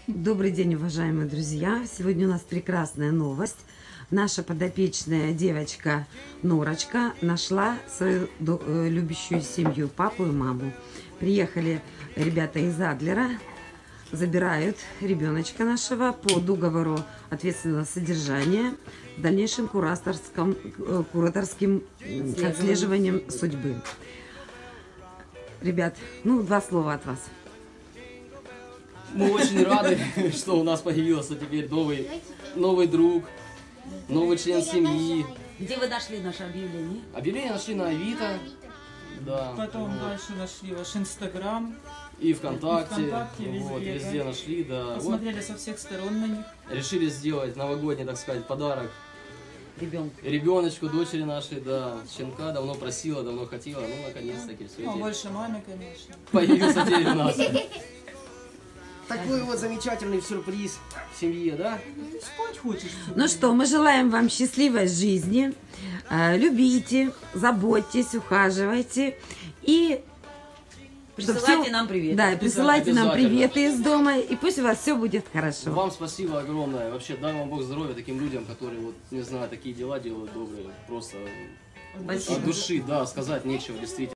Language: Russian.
Добрый день, уважаемые друзья! Сегодня у нас прекрасная новость. Наша подопечная девочка Норочка нашла свою любящую семью, папу и маму. Приехали ребята из Адлера, забирают ребеночка нашего по договору ответственного содержания с дальнейшим кураторским отслеживанием судьбы. Ребят, два слова от вас. Мы очень рады, что у нас появился теперь новый друг, новый член семьи. Где вы нашли наше объявление? Объявление нашли на Авито, да. Потом дальше нашли ваш Инстаграм. И ВКонтакте, Везде, везде нашли, да. Посмотрели со всех сторон на них. Решили сделать новогодний, так сказать, подарок Ребенку, дочери нашей, да. Щенка давно просила, давно хотела, наконец-таки все. Больше маме, конечно. Появился теперь у нас. Такой вот замечательный сюрприз в семье, да? Спать хочешь? Ну что, мы желаем вам счастливой жизни. Любите, заботьтесь, ухаживайте. И присылайте нам привет. Да, присылайте нам Обязательно. приветы из дома. И пусть у вас все будет хорошо. Вам спасибо огромное. Вообще, дай вам Бог здоровья таким людям, которые, вот, не знаю, такие дела делают добрые. Просто Спасибо. от души, да, сказать нечего, действительно.